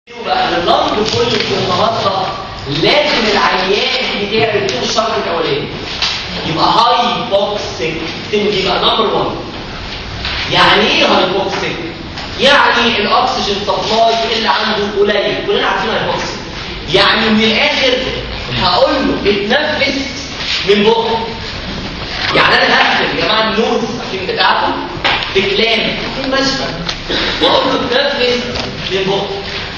بقى اللنج كل النهارده لازم العيان بتاعي يكون الشرط الاولاني يبقى هايبوكسيك يبقى نمبر 1. يعني ايه هايبوكسيك؟ يعني الاكسجين سبلاي اللي عنده قليل، كلنا عارفين هايبوكسيك. يعني من الاخر هقول له اتنفس من بقه. يعني انا هقفل يا جماعه النوز عشان بتاعته بكلام في مشفى واقول له اتنفس من بقه.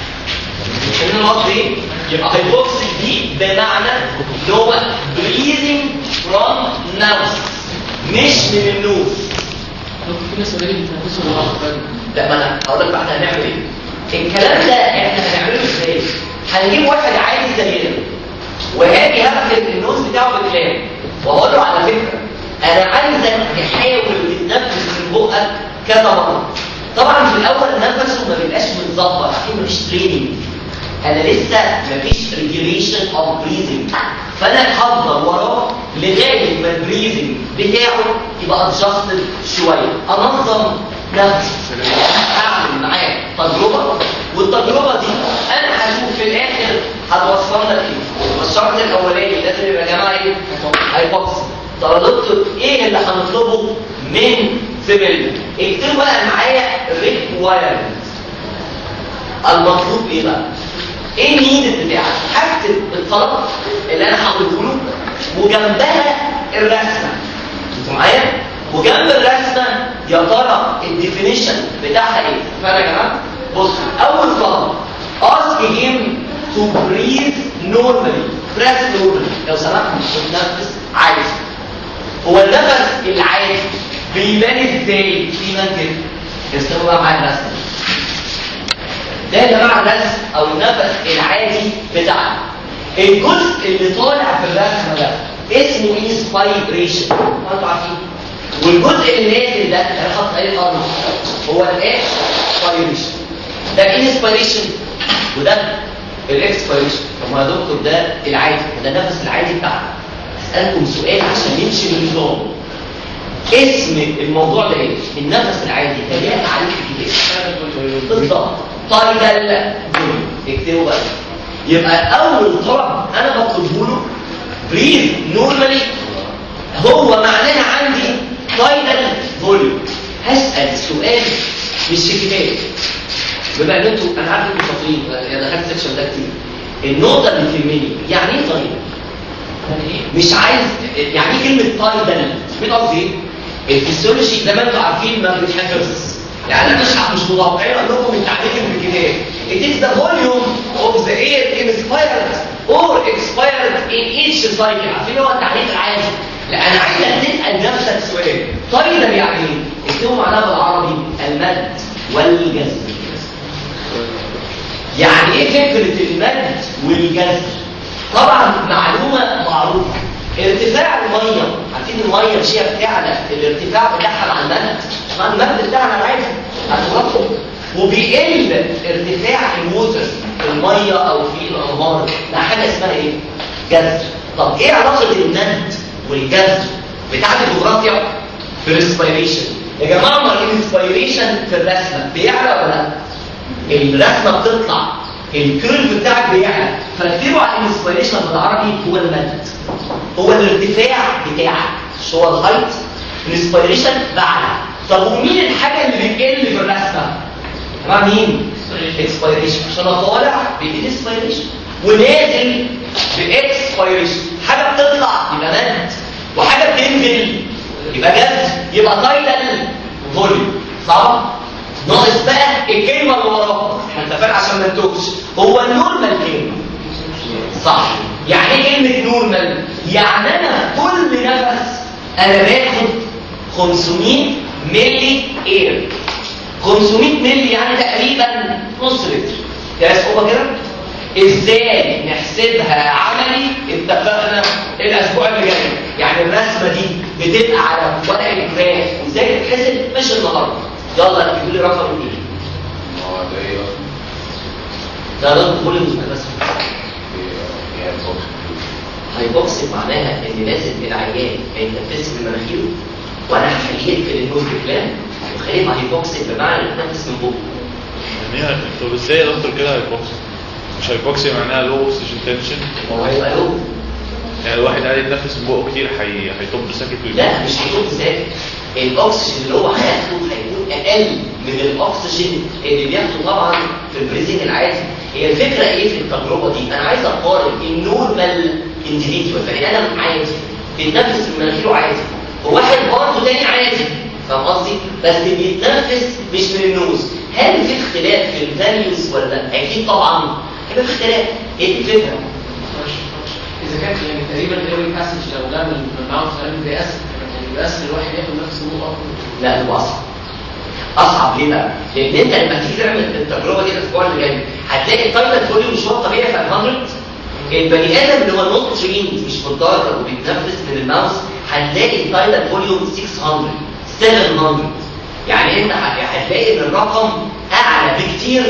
ان الوقت ايه؟ يبقى هايبوكسيك دي بمعنى ان هو breathing from nose مش من النوز. في ناس قليل بتنفسوا بالعقل. لا ما انا هقول لك بعد هنعمل ايه؟ الكلام ده احنا هنعمله ازاي؟ هنجيب واحد عادي زينا وهاجي هقفل النوز بتاعه بكلام واقول له على فكره انا عايزك تحاول تتنفس من بقك كذا مره. طبعا في الاول نفسه ما بيبقاش متظبط عشان مفيش تريننج، انا لسه مفيش ريجوليشن اوف بريزنج، فانا هفضل وراه لغايه ما البريزنج بتاعه يبقى ادجستد شويه، انظم نفسي، هعمل معاه تجربه والتجربه دي انا هشوف في الاخر هتوصلنا لايه. والشرط الاولاني لازم يبقى يا جماعه ايه؟ هايبوكسي. طب يا دكتور ايه اللي هنطلبه من زميلنا؟ اكتبوا بقى معايا ريكوايرمنت. المطلوب ايه بقى؟ ايه النيد بتاعك؟ هكتب الطلب اللي انا هقوله له وجنبها الرسمه. انتوا معايا؟ وجنب الرسمه يا ترى الديفينيشن بتاعها ايه؟ فاهم يا جماعه؟ بصوا اول طلب ask him to breathe normally. breath normally. لو سمحت تتنفس عادي. هو النفس العادي بيبان ازاي؟ في منكر. استنوا بقى معايا الرسمه. ده يا جماعه الرسم او النفس العادي بتاعنا. الجزء اللي طالع في الرسمه ده اسمه انسبيريشن، انتوا عارفين. والجزء اللي نازل ده انا حاطط عليه الارض هو الاكسبيريشن. ده انسبيريشن وده الاكسبيريشن. طب ما يا دكتور ده العادي وده النفس العادي بتاعنا. اسالكم سؤال عشان نمشي بالنظام. اسم الموضوع ده ايه؟ النفس العادي ده ليه تعريف كتير بالظبط. تايدال فوليوم. اكتبوا بقى. يبقى اول طلب انا بطلبه له بريز نورمالي هو معناها عندي تايدال فوليوم. هسال سؤال مش في كتاب بما ان انتوا انا عارف انتوا شاطرين انا دخلت السكشن ده كتير. النقطه اللي تهمني يعني ايه تايدال؟ مش عايز يعني ايه كلمه تايدال؟ مين قصدي ايه؟ الفسيولوجي زي ما انتوا عارفين ما بيتحفظش. يعني انا مش متوقعين اقول لكم التعريف من الكتاب. It is the volume of the air inspired or expired in each cycle. عارفين هو التعريف العادي. لا انا عايزك تسال نفسك سؤال. تايدال يعني ايه؟ اكتبوا معناها بالعربي المد والجزر. يعني ايه فكره المد والجزر؟ طبعا معلومه معروفه. ارتفاع الميه، عارفين الميه مش هي بتعلى الارتفاع بتاعها مع المد، مع المد بتاعنا العادي هتوقف وبيقل ارتفاع الووتر في الميه او في الانهار مع حاجه اسمها ايه؟ جذر. طب ايه علاقه المد والجذر بتاع الجغرافيا بالريسبيريشن؟ يا جماعه ما الانسبيريشن في الرسمه بيعلى ولا لا؟ الرسمه بتطلع الكيرف بتاعك بيعلى، فاكتبوا على الانسبيريشن بالعربي هو المد، هو الارتفاع بتاعك مش هو الهايت. الانسبيريشن بعلى. طب ومين الحاجه اللي بتقل في الرسمه؟ مع مين؟ اكسبيريشن. عشان طالع بالانسبيريشن ونازل باكسبيريشن. حاجه بتطلع يبقى مد وحاجه بتنزل يبقى جذر، يبقى تايدال فوليوم. صح؟ ناقص بقى الكلمه اللي وراها. انت فاهم عشان ما نتوهش. هو النورمال كلمه صح. يعني ايه كلمه نورمال؟ يعني انا كل نفس انا باخد 500 ملي اير. 500 ملي يعني تقريبا نص لتر. ده صعوبه كده؟ ازاي نحسبها عملي؟ اتفقنا الاسبوع اللي جاي. يعني الرسمه دي بتبقى على ورق الجراف وازاي تتحسب مش النهارده. يلا اكتبوا لي رقم ايه؟ ده رقم كل بس. هايبوكسيك معناها ان لازم العيان يتنفس من مناخيره وانا هخليه يقفل النوز بكلام وخليه هايبوكسيك بمعنى يتنفس من بقه. يعني انتوا ازاي يا دكتور كده هايبوكسي؟ مش هايبوكسي معناها لو اوكسجين تنشن؟ هو هيبقى لو يعني الواحد قاعد يتنفس من بقه كتير هيطب ساكت لا مش هيكون ساكت. الاكسجين اللي هو هياخده هيكون اقل من الاكسجين اللي بياخده طبعا في البريزنج العادي. هي الفكره ايه في التجربه دي؟ انا عايز اقارن النورمال انديفيدوال بني ادم عادي بيتنفس من مناخيره عادي وواحد برضه تاني عادي، فاهم قصدي؟ بس بيتنفس مش من النوز. هل في اختلاف في الفاليوز ولا لا؟ اكيد طبعا هيبقى في اختلاف. ايه دي الفكره؟ اذا كانت يعني تقريبا الاول باسج لو ده من الماوث بيأثر الواحد ياخد نفسه هو اكتر. لا هو اصعب ليه بقى؟ لان انت لما تيجي تعمل التجربه دي الاسبوع اللي جاي هتلاقي التايتل فوليوم مش هو الطبيعي في 100. البني ادم اللي هو نوت تريند مش متدرب وبيتنفس من الماوس هتلاقي التايتل فوليوم 600 700. يعني انت هتلاقي ان الرقم اعلى بكتير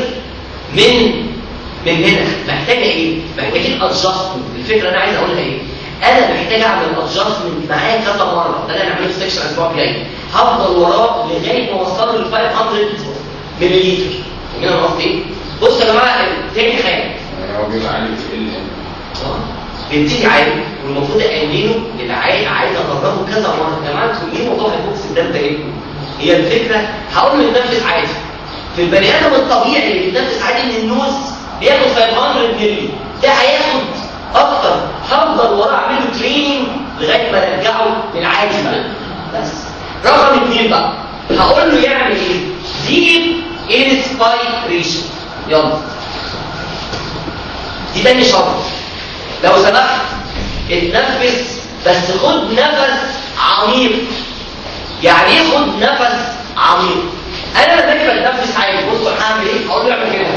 من هنا. محتاجه ايه؟ محتاجين ادجستمنت. الفكره انا عايز اقولها ايه؟ انا محتاج اعمل ادجستمنت معاه كذا مره. ده اللي هنعمله في السكشن الاسبوع الجاي. هفضل وراه لغايه ما اوصله ل 500 مللي. فاهمين انا قصدي ايه؟ بصوا يا جماعه تاني حاجه هو بيبقى عالي في ال بيبتدي عالي والمفروض اقلله للعالي. عايز اجربه كذا مره. يا جماعه انتوا ايه موضوع البوكس ده بتاعتكم؟ هي الفكره هقول له يتنفس عادي. في البني ادم الطبيعي اللي بيتنفس عادي من النوز بياخد 500 مللي. ده هياخد اكتر. هفضل وراه اعمل له تريننج لغايه ما ارجعه للعادي بقى. بس رقم 2 بقى هقول له يعمل ايه؟ ديب انسبيريشن. يلا دي تاني شرط. لو سمحت اتنفس بس خد نفس عميق. يعني ايه خد نفس عميق؟ انا لما باجي بتنفس عادي بصوا هعمل ايه؟ هقول له اعمل كده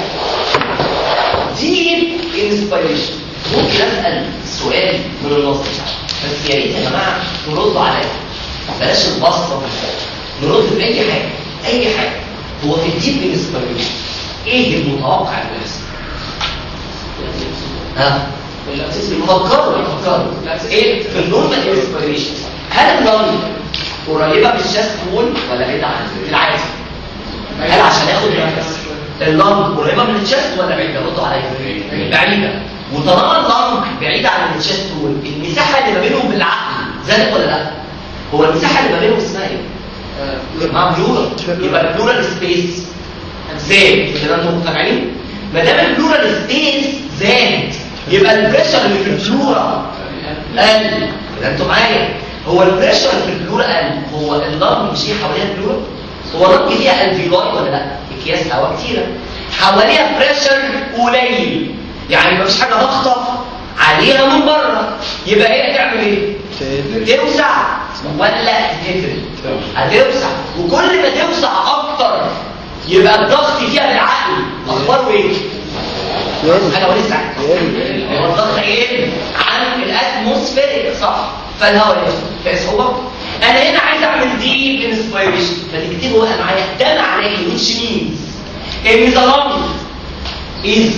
ديب انسبيريشن. ممكن اسال سؤال من النص بس يا ريت يا جماعه تردوا عليا. بلاش البسطه نرد في اي حاجه. اي حاجه هو في الديب انسبيريشن ايه المتوقع اللي يحصل؟ فكروا ايه في النورمال انسبيريشن؟ هل اللنج قريبه من الشاست وول ولا بعيده عنه في العادي؟ هل عشان ياخد نفس اللنج قريبه من الشاست ولا بعيده؟ ردوا عليا. بعيده. وطالما اللنج بعيده عن الشاست وول المساحه اللي ما بينهم بالعقل زادت ولا لا؟ هو المساحه اللي ما بينهم اسمها ايه؟ مع بلورال. يبقى البلورال سبيس زاد. كده انتم مقتنعين؟ ما دام البلورال سبيس زاد يبقى البريشر اللي في البلورا قل. كده انتوا معايا؟ هو البريشر في البلورا قل. هو اللنج مش هي حواليها البلورا؟ هو اللنج فيها الفيولاي ولا لا؟ اكياس هواء كتيره حواليها بريشر قليل. يعني مفيش حاجه تخطف عليها من بره. يبقى هي هتعمل ايه؟ توسع ولا تقفل؟ هتوسع. وكل ما توسع اكتر يبقى الضغط فيها بالعقل اخباره ايه؟ حاجه ولسه هو الضغط ايه؟ عن الاتموسفيريك صح؟ فالهواء يدخل في صعوبه. انا هنا عايز اعمل ديب انسبيريشن. فتكتبوا بقى معايا ده معناه ايه؟ which means ان the lung is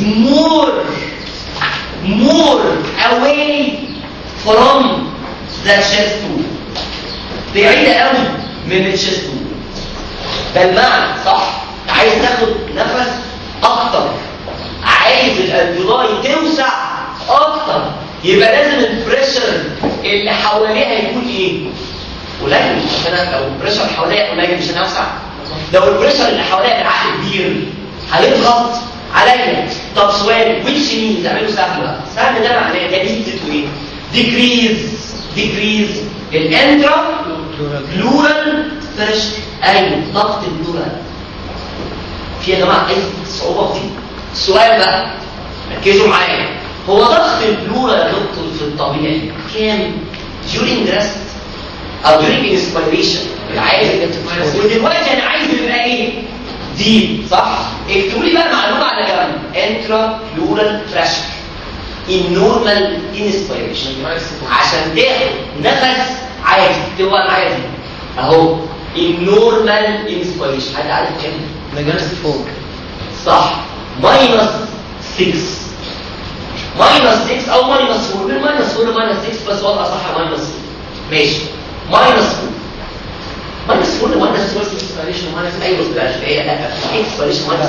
more away from the chest wall. بعيدة قوي من الشيست وول. ده المعنى صح؟ عايز تاخد نفس اكتر. عايز الالفيولاي توسع اكتر. يبقى لازم البريشر اللي حواليها يكون ايه؟ قليل. عشان لو البريشر حواليها قليل مش هنوسع. لو البريشر اللي حواليها بالعقل كبير هيضغط عليا. طب سؤال which means اعمله سهل بقى. سهل ده معناه ده يديته ايه؟ decrease الانترا بلورال بريشر. ايوه ضغط البلورال. في يا جماعه اي صعوبه في دي؟ السؤال بقى ركزوا معايا. هو ضغط البلورال يا دكتور في الطبيعي كام during rest او during inspiration العادي؟ ودلوقتي انا عايز يبقى ايه؟ دي صح؟ اكتبوا لي بقى معلومه على جنب. انترا بلورال بريشر in normal inspiration عشان تاخد نفس عادي. تبقى معايا دي اهو in normal inspiration. حد عارف كام؟ نيجاتيف 4 صح. ماينس 6 ماينس 6 او ماينس 4. من ماينس 4 لماينس 6 بس وضع صح ماينس 4. ماشي ماينس 4 ماينس 4 لماينس 4 انسبيريشن ماينس. ايوه بلاش هي لا انسبيريشن ماينس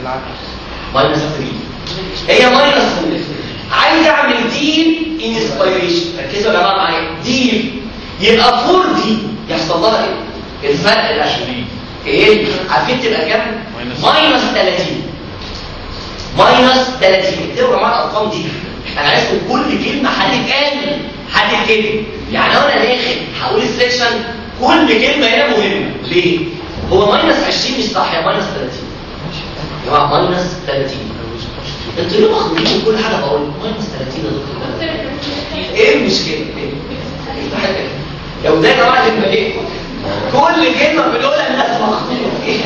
ماينس 3 هي ماينس 4. عايز اعمل ديل انسبيريشن، ركزوا يا جماعه معايا، ديل يبقى 4 دي يحصل لها ايه؟ الفرق ده ايه؟ عارفين تبقى كام؟ ماينس 30. ماينس 30. اكتبوا يا جماعه الارقام دي، انا عايزكم كل كلمه هتتكتب. يعني انا داخل هقول السكشن كل كلمه هنا مهمه. ليه؟ هو ماينس 20 مش صح، هي ماينس 30 يا جماعه. ماينس 30 انتوا ليه مخلوقين كل حاجه بقول ماينس 30 يا دكتور؟ ايه المشكله؟ ايه لو ده يا جماعه تبقى ايه؟ كل كلمه بنقولها الناس مخلوقين.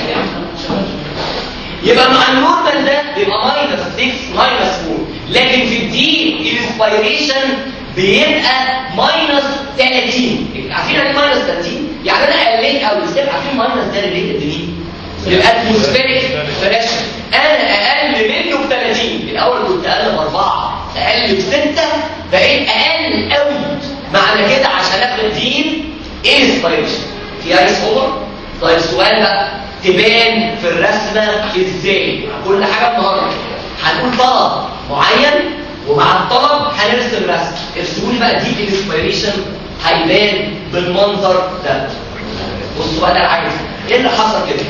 يبقى مع النورمال ده بيبقى ماينس 6 ماينس 4، لكن في الدي الانسبيريشن بيبقى ماينس 30. عارفين يعني ماينس 30؟ يعني انا قليت قوي. ازاي عارفين ماينس ده ريليتد ليه؟ الاتموسفيريك بريشر. انا اقل منه ب 30. الاول كنت اقل ب4، اقل ب6، بقيت اقل قوي. معنى كده عشان اخد دي انسبيريشن فيها صور. طيب السؤال بقى تبان في الرسمه ازاي؟ كل حاجه النهارده هنقول طلب معين، ومع الطلب هنرسم رسم. ارسموا لي بقى دي انسبيريشن هيبان بالمنظر ده. بصوا بقى ده عايز ايه اللي حصل كده؟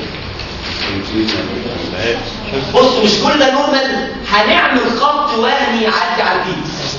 بصوا مش كل ده نورمال. هنعمل خط وهمي يعدي على البيكس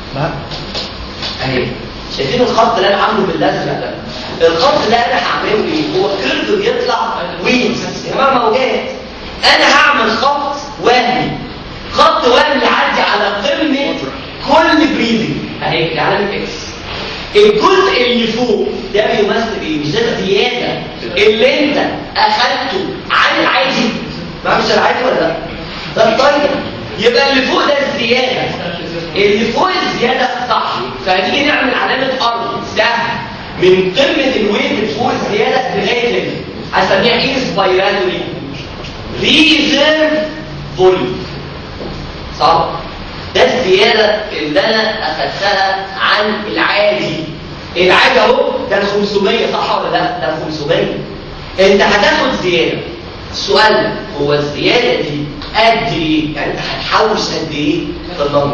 اهي. شايفين الخط اللي انا عامله بالازرق ده؟ الخط ده انا هعمله ايه؟ هو كيرف بيطلع وينز يا جماعه موجات. انا هعمل خط وهمي يعدي على قمه كل بريدنج اهي علامه اكس. الجزء اللي فوق ده بيمثل ايه؟ مش ده الزياده اللي انت اخدته عن العادي؟ ما مش العادي ولا لا؟ ده الطيب. يبقى اللي فوق ده الزياده، اللي فوق الزياده صح. فهنيجي نعمل علامه ارض سهم من قمه الويف اللي فوق الزياده لغايه هنا، هسميها انسبيراتوري ريزيرف فوليوم. صح؟ ده الزياده اللي انا اخدتها عن العادي. العادي اهو ده ال 500 صح ولا لا؟ ده ال 500. انت هتاخد زياده. السؤال هو الزياده دي قد ايه؟ يعني انت هتحوش قد ايه في اللنج؟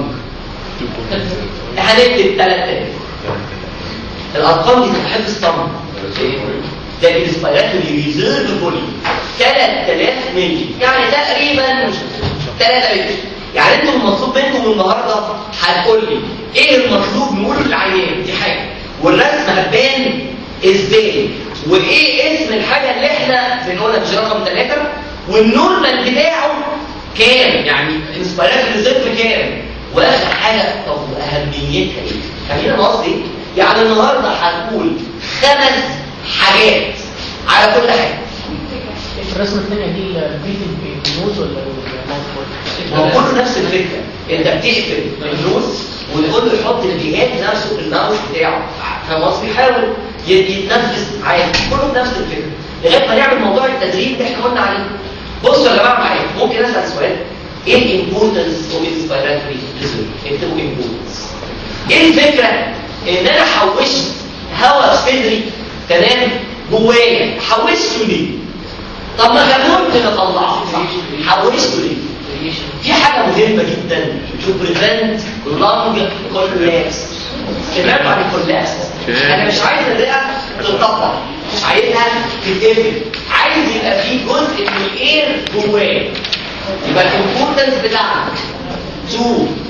هنكتب 3000. الارقام دي تحب الصم. ده الانسبيراتوري ريزيرف فوليوم 3000 مللي، يعني تقريبا 3 لتر. يعني انتوا المطلوب منكم النهارده هتقول لي ايه المطلوب نقوله للعيان دي حاجه، والرسمه هتبان ازاي، وايه اسم الحاجه اللي احنا بنقولها مش رقم 3، والنورمال بتاعه كام، يعني انسبيراتوري ريزيرف كام، واخر حاجه طب اهميتها ايه؟ خلينا قصدي يعني النهارده هنقول 5 حاجات على كل حاجه. الرسمه الثانيه دي البريثنج بالنوز ولا هو كله نفس الفكره. انت بتقفل النوز وتقول له يحط الجهاز نفسه في الماوس بتاعه، فاهم قصدي؟ بيحاول يتنفس عادي. كله بنفس الفكره لغايه ما نعمل موضوع التدريب اللي احنا قلنا عليه. بصوا يا جماعه معايا، ممكن اسال سؤال؟ ايه الامبورتنس اوف انسبيراتوري ريزيرف؟ اكتبوا امبورتنس. ايه الفكره؟ ان انا حوشت هواء صدري تمام جوايا. حوشته ليه؟ طب ما كان ممكن اطلعه صح؟ حوشته ليه؟ في حاجه مهمه جدا to prevent lung collapse. سمعت عن الكولابس؟ انا مش عايز الرئه تتطبق، مش عايزها تتقفل، عايز يبقى في جزء من الاير جواه. يبقى الامبورتنس بتاعنا to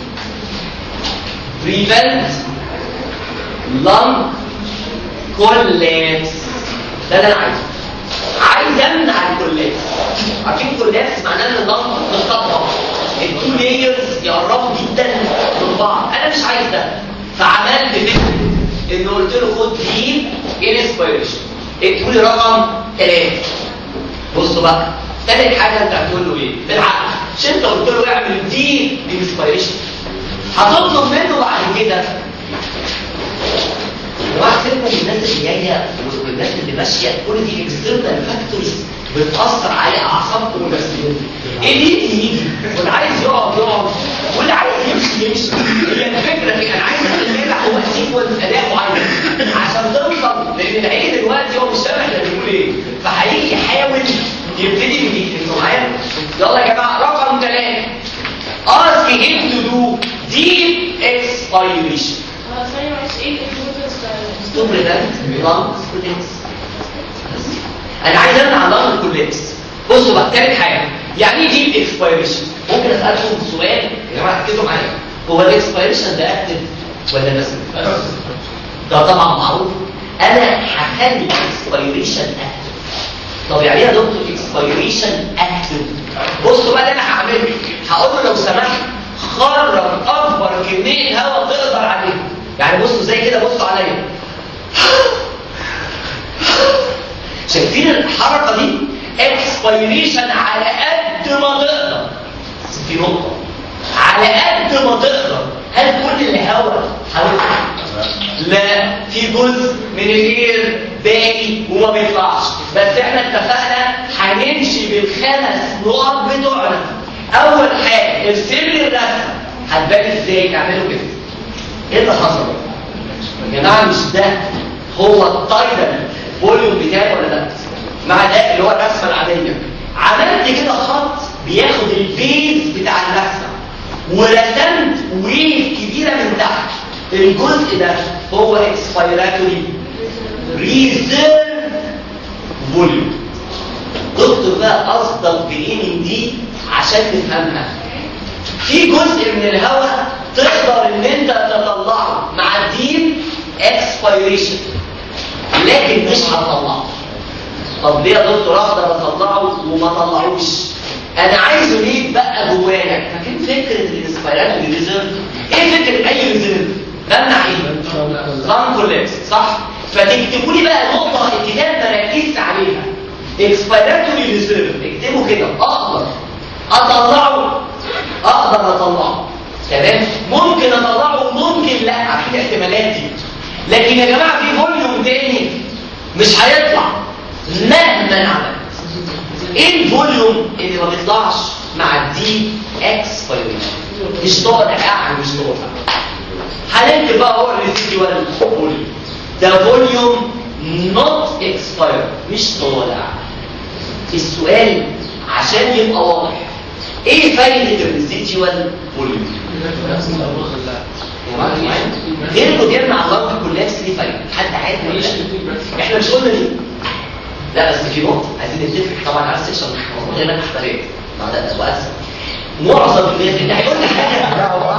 prevent lung collapse. ده اللي انا عايزه. عايز امنع الكولابس. عارفين الكولابس معناه ان اللنج متطبق، التو لايرز يقربوا جدا من بعض. انا مش عايز ده، فعملت فكره ان قلت له خد دي انسبيريشن، اكتبوا لي رقم 3. بصوا بقى ثالث حاجه انت هتقول له ايه؟ بالعقل. مش انت قلت له اعمل دي انسبيريشن، هتطلب منه بعد كده واحسبكم الناس اللي جايه والناس اللي ماشيه، كل دي اكسترنال فاكتورز بتاثر على اعصابكم ونفسيتكم. اللي يجي واللي عايز يقعد واللي عايز يمشي. هي الفكره في انا عايز اخلي هو سيكونس اداء معين عشان توصل، لان العين دلوقتي هو مش سامع احنا بنقول ايه، فهيجي يحاول يبتدي من جديد. انتوا معايا؟ يلا يا جماعه اكسبيريشن. ثانية معلش ايه الانفلونس؟ تو بريفنت لانج كولابس. انا عايز امنع لانج كولابس. بصوا بقى تالت حاجه، يعني ايه دي الاكسبيريشن؟ ممكن اسالكم سؤال يا جماعه ركزوا معايا، هو الاكسبيريشن ده اكتف ولا باسف؟ ده طبعا معروف. انا هخلي الاكسبيريشن اكتف. طب يعني ايه يا دكتور اكسبيريشن اكتف؟ بصوا بقى اللي انا هعمله، هقول له لو سمحت خرج اكبر كميه هواء تقدر عليها. يعني بصوا زي كده، بصوا عليا. شايفين الحركه دي؟ اكسبيريشن على قد ما تقدر. بس في نقطه، على قد ما تقدر. هل كل الهواء هيطلع؟ لا، في جزء من الاير باقي وما بيطلعش. بس احنا اتفقنا هنمشي بالخمس نقط بتوعنا. اول حاجه ارسم لي الرسمه، هتبان ازاي؟ اعملوا كده. ايه اللي حصل يا جماعه؟ مش ده هو التايدال فوليوم بتاعي ولا لا؟ مع ده اللي هو الرسمه العاديه. عملت كده خط بياخد البيز بتاع الرسمه ورسمت ويف كبيره من تحت. الجزء ده هو اكسبيراتوري ريزيرف فوليوم. دكتور بقى قصدك بايه من دي عشان نفهمها؟ في جزء من الهواء تقدر ان انت تطلعه مع الديب اكسبيريشن، لكن مش هتطلعه. طب ليه يا دكتور اقدر اطلعه وما اطلعوش؟ انا عايزه ليه بقى جوايا؟ فاكرين فكره الانسبيراتوري ريزيرف؟ ايه فكره اي ريزيرف؟ بمنع ايه؟ لانج كولابس، صح؟ فتكتبوا لي بقى نقطه الكتاب ما ركزت عليها. اكسبيراتوري ريزيرف اكتبوا كده. اقدر اطلعه، اقدر اطلعه، تمام؟ ممكن اطلعه وممكن لا، عارفين احتمالات دي. لكن يا جماعه في فوليوم تاني مش هيطلع مهما عملت. ايه الفوليوم اللي ما بيطلعش مع الدي اكسبيريشن؟ مش طالع، يعني مش طالع. هنكتب بقى هو الريزيدوال فوليوم. ده فوليوم نوت اكسباير، مش طالع. السؤال عشان يبقى واضح، ايه فايده الريزيدوال فوليوم؟ غير انه بيمنع اللانج كولابس، ليه فايده؟ حد عارف ولا لا؟ احنا مش قلنا ليه؟ لا بس في نقطه عايزين نتفق طبعا على السكشن غير الاحترام. واسف معظم الناس اللي هيقول لي حاجه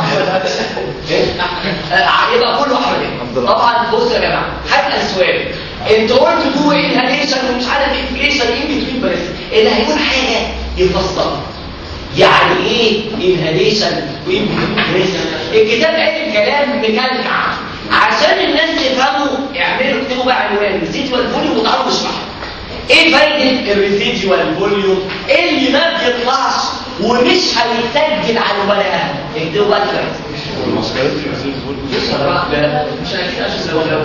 يبقى كله احمد. طبعا بصوا يا جماعه، هسال سؤال. انت قلت تو انهاليشن ومش عارف انفليشن ان بتوين، بس اللي هيقول حاجه يفسرها. يعني ايه انهاليشن وانفليشن؟ الكتاب قال كلام مكلكع عشان الناس تفهموا. اعملوا اكتبوا بقى عنوان ريزيدوال فوليوم وتعالوا نشرحه. ايه فايده الريزيدوال فوليوم اللي ما بيطلعش ومش هيتسجل على الورقه؟ اكتبوا بقى الفايده. لا مش اكيد، عشان لو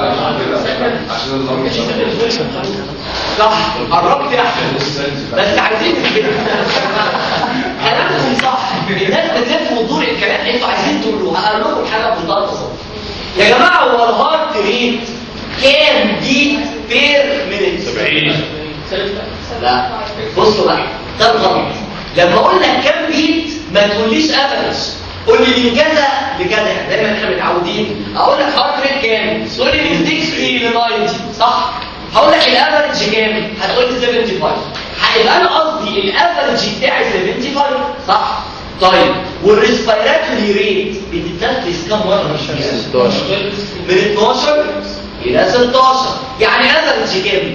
صح قربت يا احمد، بس عايزين كده كلامكم صح. الناس بتلف وتدور الكلام انتوا عايزين تقولوه. هقول لكم حاجه بمنتهى البساطه يا جماعه. هو الهارت ريت كام بيت بير مينيت؟ 70. لا بصوا بقى، ده الغلط. لما اقول لك كام بيت ما تقوليش افريج، قول لي من كذا لكذا. دايما احنا متعودين اقول لك هارت ريت كام، تقول لي من 60 ل 90، صح؟ هقول لك الافريج كام، هتقول لي 75. هيبقى انا قصدي الافريج بتاعي 75، صح؟ طيب والريسبيراتوري ريت بتتنفس كام مره؟ 16. من 12 الى 16. يعني افريج كام؟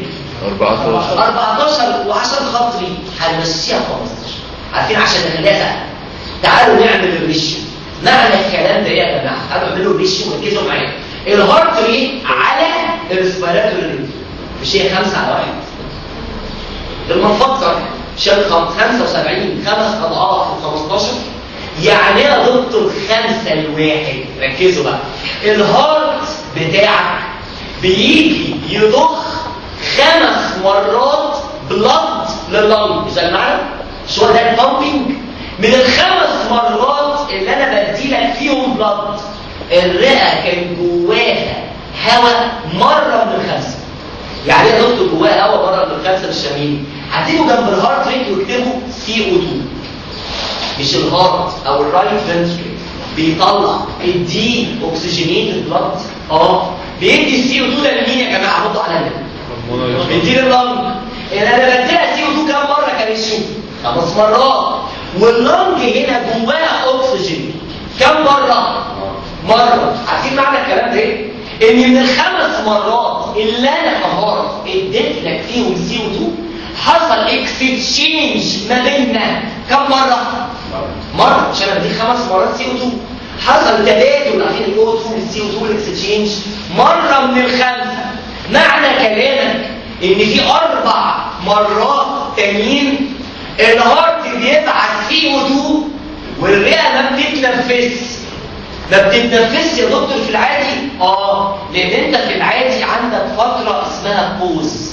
14. وعشان خاطري هنمشيها 15. عارفين عشان نخليها سهله. تعالوا نعمل الريشيو. معنى الكلام ده ايه يا جماعه؟ تعالوا نعملوا الريشيو وركزوا معايا. الهارت ريت على الريسبيراتوري ريت مش هي 5 على 1؟ لما نفكر شال 75 5 اضعاف 15. يعني يا دكتور 5 ل1. ركزوا بقى، الهارت بتاعك بيجي يضخ 5 مرات بلد لللنج. زي المعنى مش هو ده البامبنج؟ من ال5 مرات اللي انا بديلك فيهم بلد، الرئه كان جواها هواء مره من ال5. يعني يا دكتور جواها هواء مره من ال5 مش شامين. هتيجوا جنب الهارت ريت واكتبوا CO2، مش الهارت او الرايت فنتريكل. بيطلع الدي اوكسجينيتد بلاد. بيدي السي او 2 ده لمين يا جماعه؟ ردوا عليا. بيدي لللنج. انا بديها سي او 2 كام مره كان يشوف؟ 5 مرات. واللنج هنا جواها اكسجين كام مره؟ مره. عارفين معنى الكلام ده ايه؟ ان من ال5 مرات اللي انا كهرب اديت لك فيهم سي او 2 حصل اكستشينج ما بيننا كم مره؟ مره. عشان انا بديك 5 مرات سي او 2 حصل تبادل ما بين الاو 2 والسي او 2 الاكستشينج مره من ال5. معنى كلامك ان في 4 مرات تانيين الهارت بيبعت سي او 2 والرئه ما بتتنفس. ما بتتنفسش يا دكتور في العادي؟ لان انت في العادي عندك فتره اسمها بوز.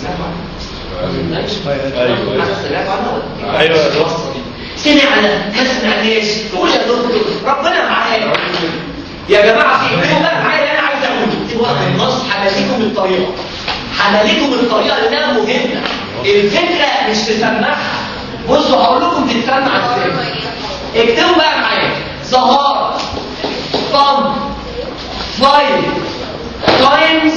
ايوه سمعنا ما سمعناش. قول يا دكتور ربنا معانا يا جماعه. في ايه بقى معايا اللي انا عايز اقوله؟ اكتبوا وقت النص حمليكم الطريقه. حمليكم الطريقه لانها مهمه. الفكره مش تسمعها. بصوا هقول لكم تتسمع ازاي. اكتبوا بقى معايا ظهار pump 5 times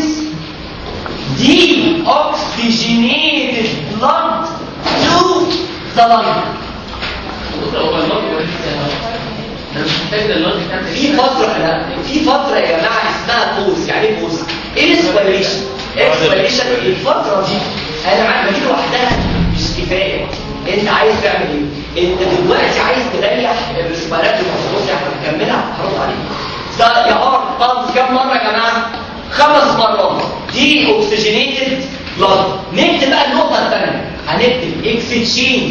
deoxygenated blood to the lung. في فترة يا جماعة اسمها بوز. يعني ايه بوز؟ انسبيريشن. الفترة دي انا عارف دي لوحدها مش كفاية. انت عايز تعمل ايه؟ انت دلوقتي عايز تريح الريسبيرات المفروض احنا هنكملها هرد عليك. ده يا طب كم مرة يا جماعة؟ 5 مرات. دي اوكسجينيتد بلاد. نكتب بقى النقطة الثانية. هنكتب اكستشينج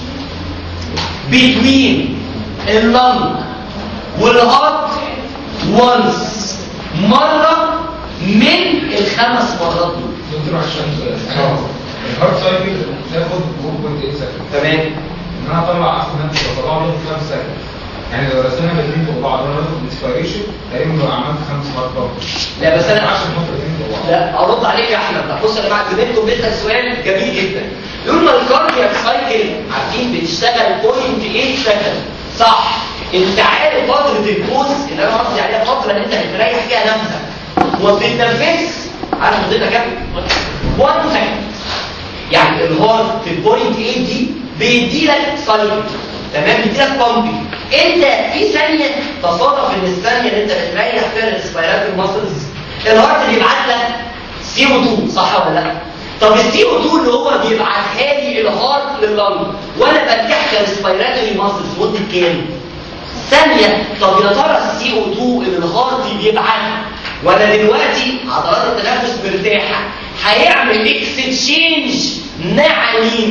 between اللنج والهارت وانس مرة من ال5 مرات دول. دكتور عشان الهارت سايكل تاخد 4.8 سكند. تمام. ان انا اطلع اخد نفسي واطلعه له في 5 سكند. يعني لو رسمنا الاثنين فوق بعض وانا باخد انسبيريشن تقريبا لو عملت 5 مرات. لا بس انا عشان نحط الاثنين فوق بعض. لا ارد عليك يا احمد. بص يا جماعه زميلكم بيسال سؤال جميل جدا. يقول ما الكاردياك سايكل عارفين بتشتغل 0.8 سكند. صح. انت عارف فتره البوز اللي انا قصدي عليها فتره ان انت بتريح فيها نفسك وما بتتنفسش. عارف مدتها كام؟ 1 سكند. يعني الهارت في ال 0.8 دي بيدي لك سايكل. تمام. بيدي لك بامبي. انت في ثانيه تصادف ان الثانيه اللي انت بتريح فيها الريسبيرات الماسلز الهارت بيبعت لك سي او 2. صح ولا لا؟ طب السي او 2 اللي هو بيبعتها لي الهارت لللنج وانا برتاح كريسبيراتوري ماسلز مده كام؟ ثانيه. طب يا ترى السي او 2 اللي الهارت بيبعتها وانا دلوقتي عضلات التنفس مرتاحه هيعمل اكستشينج مع مين؟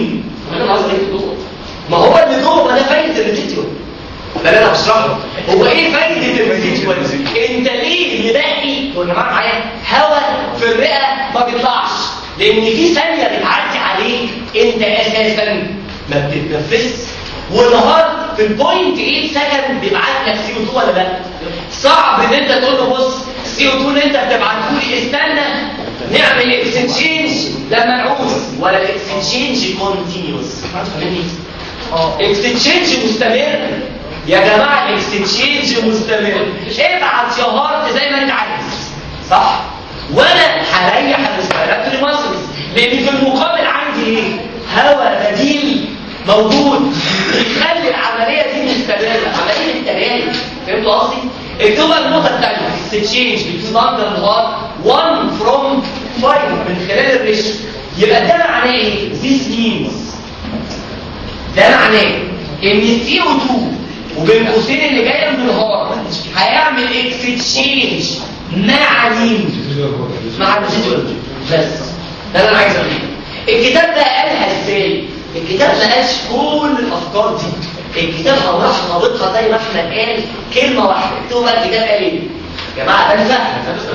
ما هو اللي جوه. ما ده فايده الريزيديوال. ده اللي انا بشرحه. هو ايه فايده الريزيديوال؟ انت ليه ملاقي يا جماعه معايا هواء في الرئه ما بيطلعش؟ لان في ثانيه بتعدي عليك انت اساسا ما بتتنفسش والهارت في ال 0.8 سكند بيبعت لك سي او 2 ولا لا؟ صعب ان انت تقول له بص السي او 2 اللي انت بتبعته لي استنى نعمل اكستشينج لما نعوز. ولا الاكستشينج كونتينيوس. اكستشينج مستمر يا جماعه. اكستشينج مستمر. ابعت يا هارت زي ما انت عايز. صح. وانا هريح الريسبيراتوري ماسلز لان في المقابل عندي ايه؟ هواء بديل موجود يخلي العمليه دي مستمره. عمليه التبادل. فهمتوا قصدي؟ اكتبوا النقطه الثانيه. اكستشينج بين لنج والهارت 1 from 5 من خلال الريش. يبقى ده معناه ايه؟ This means ده معناه ان السي او 2 وبين قوسين اللي جايه من الهارت هيعمل اكستشينج مع مين؟ مع الريزيدوال. بس ده اللي انا عايز اقوله. الكتاب ده قالها ازاي؟ الكتاب ما قالش كل الافكار دي. الكتاب راح ناطقها زي ما احنا قال كلمه واحده. اكتبوا بقى الكتاب قال ايه؟ يا جماعه ده سهل.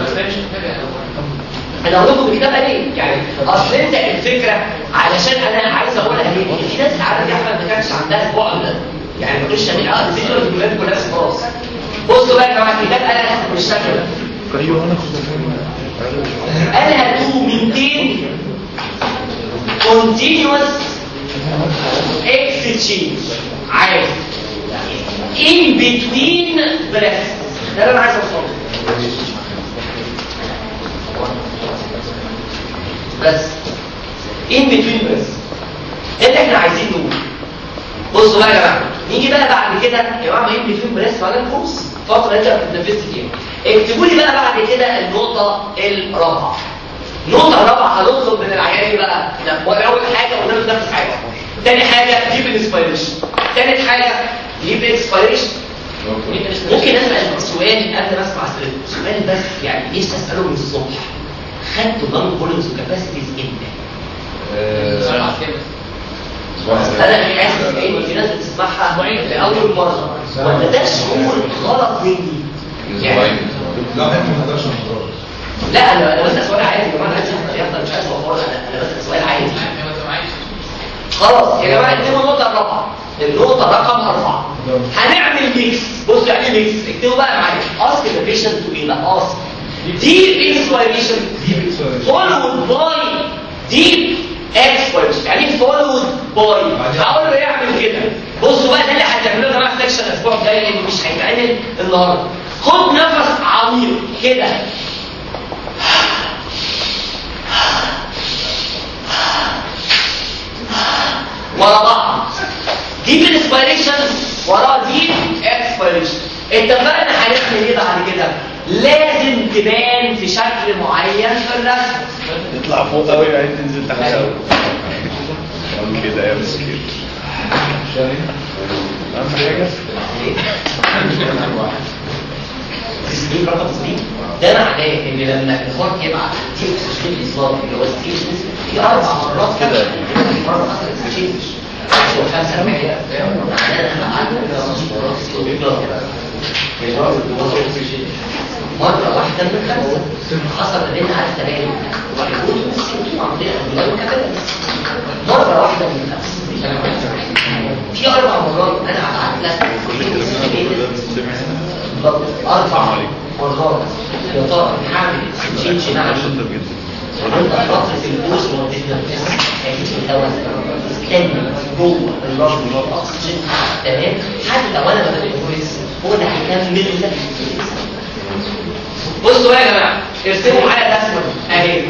انا اقول لكم الكتاب قال ايه؟ يعني اصل انت الفكره علشان انا عايز اقولها ليه؟ في ناس عارف يا احمد ما كانش عندها البعد ده. يعني ما كنتش تعمل ديسيجن في الكليات كلها خلاص. بصوا بقى يا جماعه الكتاب قالها بالشكل ده. قالها 200 continuous exchange. عادي in between breaths. ده اللي انا عايز اوصله. بس in between breaths. ده اللي احنا عايزين نقوله. بصوا بقى يا جماعه، نيجي بقى بعد كده يا جماعه in between breaths على الكورس فتره انت بتتنفس فيها. اكتبوا لي بقى بعد كده النقطه الرابعه. النقطه الرابعه هنطلب من العيان بقى اول حاجه قلنا له نفس حاجه. تاني حاجه ديب انسبيريشن. تالت حاجه ديب اكسبيريشن. ممكن اسال سؤال قبل ما اسمع سؤال بس يعني لسه اساله من الصبح. خدتوا ضمن فوليومز وكاباسيتيز امتى؟ انا حاسس ان في ناس بتسمعها لاول مره ولا ده شعور غلط مني يعني. لا احنا ما نقدرش نقرر. لا انا بس سؤال عادي يا جماعه، انا مش عايز اوفر، انا بس سؤال عادي. خلاص يا جماعه اكتبوا النقطه الرابعه. النقطه رقم 4 هنعمل ميكس. بصوا يعني ميكس، اكتبوا بقى معايا اسك ذا بيشنت تو ايه بقى اسك ديب انسبيريشن فولود باي ديب اكسبيريشن. يعني فولود باي هقول له يعمل كده. بصوا بقى ده اللي هتعملوه يا جماعه في سكشن الاسبوع الجاي لان مش هيتعمل النهارده. خد نفس عميق كده ورا بعض. ديب انسبيريشن ورا ديب اكسبيريشن. اتفقنا هنعمل ايه بعد كده؟ لازم تبان في شكل معين في الرسم. يطلع فوق قوي وبعدين تنزل تحت قوي كده يا مسكين. اهم حاجه تسليم رقم تسليم. ده معناه ان لما الخط يبعت دي اكسجين الاصابه اللي هو السيشن في 4 مرات كده مره حصلت اكسجين وخمسه معناها مرة واحدة من 5 حصل بيننا على التباين ويقول مرة واحدة من 5 في 4 مرات أنا أبعت لك 4 مرات يا ترى هعمل تشينج مع عند فترة البوز والدينا هيجيب الهواء استنى جوه الرجل الأكسجين تمام. حتى لو أنا ما بدأتوش هو اللي هيكمل لك. بصوا بقى يا جماعه ارسموا معايا الرسمه اهي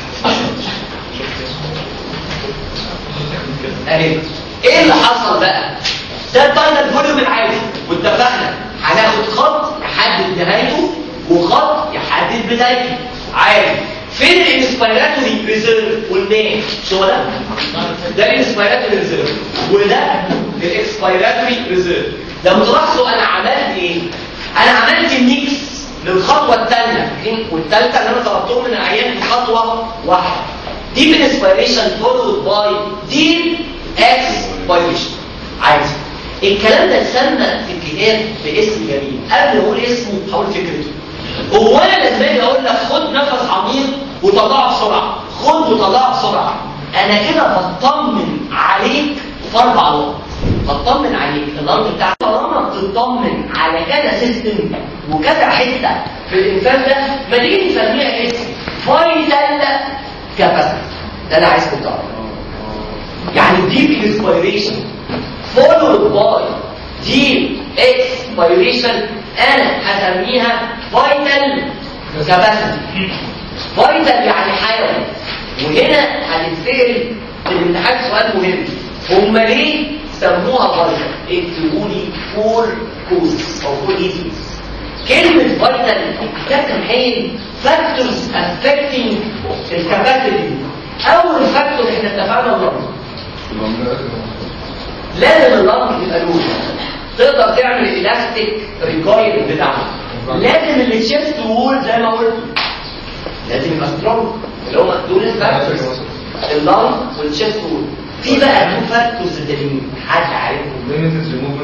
اهي. ايه اللي حصل بقى؟ ده التايلر فوليوم العادي واتفقنا هناخد خط يحدد نهايته وخط يحدد بدايته عادي. فين الانسبيراتوري ريزيرف والناس؟ شو ده الانسبيراتوري ريزيرف وده الاكسبيراتوري ريزيرف. لو تلاحظوا انا عملت ايه؟ انا عملت ميكس للخطوه الثانيه والثالثه اللي انا طلبتهم من العيان في خطوه واحده. ديب انسبيريشن فولود باي ديب اكسبيريشن عادي. الكلام ده اتسمى في الكتاب باسم جميل. قبل ما اقول اسمه هقول فكرته. هو انا لازم اجي اقول لك خد نفس عميق وطلعه بسرعه، خد وطلعه بسرعه. انا كده بطمن عليك في 4 نقط. بطمن عليك اللنج بتاعك طالما بتطمن على كذا سيستم وكذا حته في الانسان ده ما تيجي نسميها اسم فايتال كاباسيتي. ده انا عايزكم تعرفوا. يعني ديب انسبيريشن فولود باي ديب اكسبيريشن انا هسميها فايتال كاباسيتي. فايتال يعني حيوي. وهنا هنتسال في الامتحان سؤال مهم، هم ليه سموها فايتال؟ اكتبوا لي 4 كوز او 4 ايزيز. كلمه فايتال تتمحيل فاكتورز افكتنج الكاباسيتي. اول فاكتور احنا اتفقنا اللنج. لازم اللنج يبقى لوز تقدر تعمل الالاستيك ريكويل بتاعها. لازم التشيست وول زي ما قلت لازم يبقى سترونج اللي هم دول الفاكتورز اللنج والتشيست وول. في بقى 2 فاكتورز تانيين حد عارفهم؟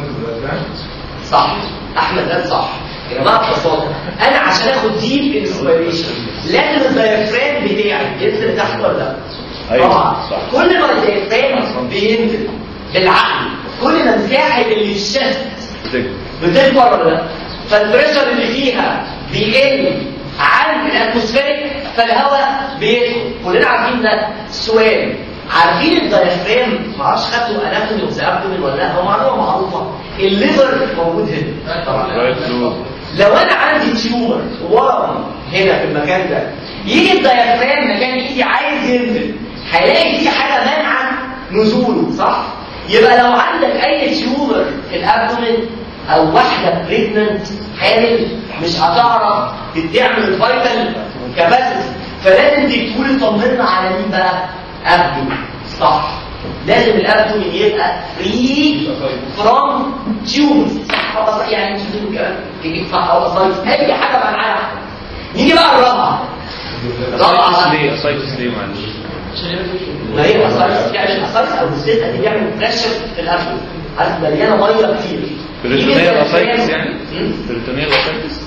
صح احمد ده صح يا جماعه. ببساطه انا عشان اخد ديب انسبيريشن لازم الدايفرام بتاعي ينزل تحت ولا لا؟ طبعا كل ما الدايفرام بينزل بالعقل كل ما مساحه اللي في الشست بتكبر ولا لا؟ فالبريشر اللي فيها بيقل عن الاتموسفيريك فالهواء بيدخل. كلنا عارفين ده. سؤال، عارفين الدايفرام؟ معرفش خدتوا اناتومي اوف ذا ابدومين ولا لا؟ هو معلومه معروفه. الليفر موجود هنا طبعا. رايت لوب. لو انا عندي تيومر ورم هنا في المكان ده، يجي الديافرام مكان ايدي عايز ينزل، هيلاقي في حاجه مانعه نزوله، صح؟ يبقى لو عندك اي تيومر في الابدومين او واحده بريجننت حامل مش هتعرف تعمل الفايتال كاباسيتي، فلازم دكتور يطمنا على مين بقى؟ ابدومين، صح؟ لازم الابدومين يبقى فري فروم تيومرز، صح؟ يعني مش بتقول كلام تجيب صح او صح، اي حاجه بقى معاها. نيجي بقى الرابعه. اسايتس ليه معلش؟ ما هي اسايتس يعني الاسايتس او السيتا دي بيعمل بريشر في الابدومين، عارف مليانه ميه كتير. بريتونيال اسايتس يعني؟ بريتونيال اسايتس؟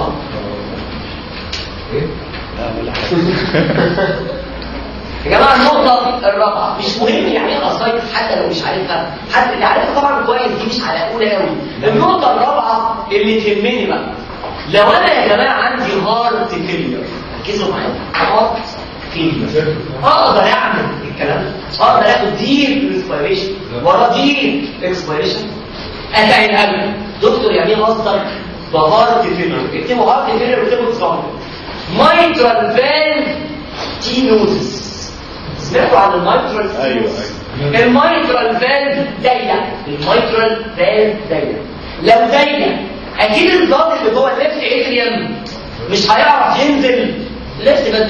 ايه؟ لا ولا حاجه. يا جماعه النقطه الرابعه مش مهم يعني ايه اسايتس حتى لو مش عارفها، حتى اللي عارفها طبعا كويس دي مش على اولى قوي. النقطه الرابعه اللي تهمني بقى، لو انا يا جماعه عندي هارت فيلير، ركزوا معايا، هارت فيلير، اقدر اعمل الكلام ده، اقدر اخد ديب انسبيريشن ورا ديب اكسبيريشن، اتعب القلب. دكتور يعني ايه مصدر بهارت فيلير؟ اكتبوا هارت فيلير واكتبوا اكسبيريشن. مايترال فالف تينوزس، سمعتوا عن المايترال فالف؟ ايوه. المايترال فالف ضيق، المايترال فالف ضيق. لو ضيق اكيد الضغط اللي جوه الليفت اتريوم مش هيعرف ينزل ليفت بس،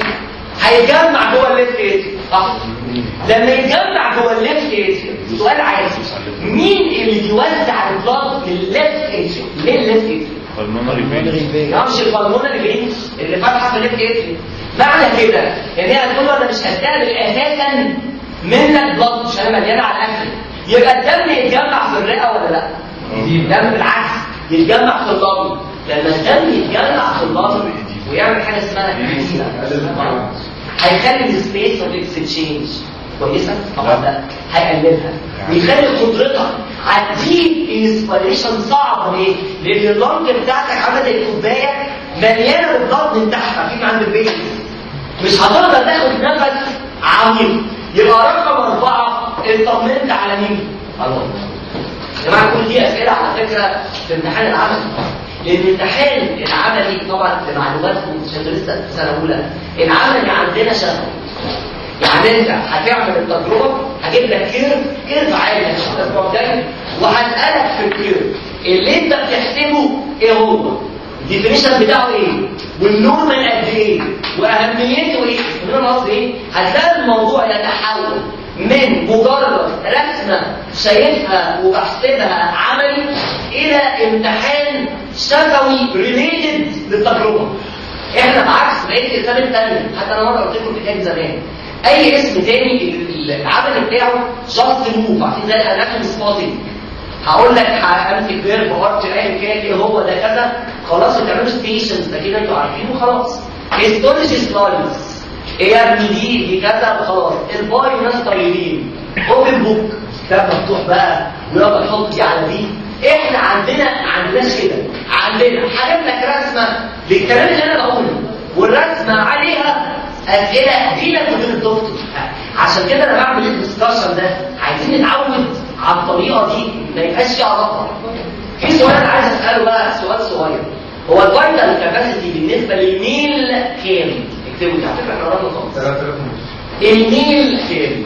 هيتجمع جوه الليفت اتريوم، صح؟ لما يتجمع جوه الليفت اتريوم، سؤال عادي، مين اللي بيوزع الضغط للليفت اتريوم؟ ليه الليفت اتريوم؟ بالمونري فين؟ مش البلمونري فين اللي فاتحه في الليفت اتريوم. معنى كده ان هي هتقول له انا مش هستقبل اساسا منك بلط، مش انا مليانه على الاكل، يبقى الدم يتجمع في الرئه ولا لا؟ الدم بالعكس يتجمع في اللنج. لما الدم يتجمع في اللنج ويعمل حاجه اسمها إديما، هيخلي السبيس اوف اكستشينج كويسه، طبعا ده هيقللها ويخلي قدرتك هتجيب انسبيريشن صعبه. ليه؟ لان اللنج بتاعتك عامله زي الكوبايه مليانه بالضغط من تحت، عارفين عند البيت مش هتقدر تاخد نفس عميق. يبقى رقم 4 اطمنت على مين؟ على الله. يا جماعه كل دي اسئله على فكره في امتحان العملي، لان الامتحان العملي طبعا لمعلوماتكم عشان لسه في سنه اولى، العملي عندنا شهر. يعني انت هتعمل التجربه، هجيب لك كيرف عالي الاسبوع الجاي، وهسالك في الكيرف اللي انت بتحسبه ايه هو؟ الديفينيشن بتاعه ايه؟ والنورمال قد ايه؟ واهميته ايه؟ انا قصدي ايه؟ هتلاقي الموضوع يتحول من مجرد رسمه شايفها وبحسبها عملي الى امتحان شفوي ريليتد للتجربه. احنا بعكس بقيه الكتاب الثانيه، حتى انا مره قلت لكم في كتاب زمان اي اسم تاني العمل بتاعه جاست موف، عارفين زي الاناتومي سبوتنج، هقول لك همسك فيرب ارت ايا كان ايه هو ده كذا، خلاص تعملوا ستيشنز ده كده انتوا عارفينه وخلاص. هيستولوجي سلايدز ايه يا ابني دي كذا وخلاص. الباي ناس طيبين، اوبن بوك كتاب مفتوح بقى ويلا نحط دي على دي. احنا عندناش كده، عندنا هجيب لك رسمه بالكلام اللي انا بقوله والرسمه عليها اسئله بينك وبين الدكتور. عشان كده انا بعمل الدسكشن ده، عايزين نتعود على الطريقه دي ما يبقاش فيها علاقه. في سؤال انا عايز اساله بقى، سؤال صغير، هو الفايتال كاباسيتي بالنسبه للميل كام؟ اكتبوا دي على فكره احنا قررنا خالص. 3000 الميل كام؟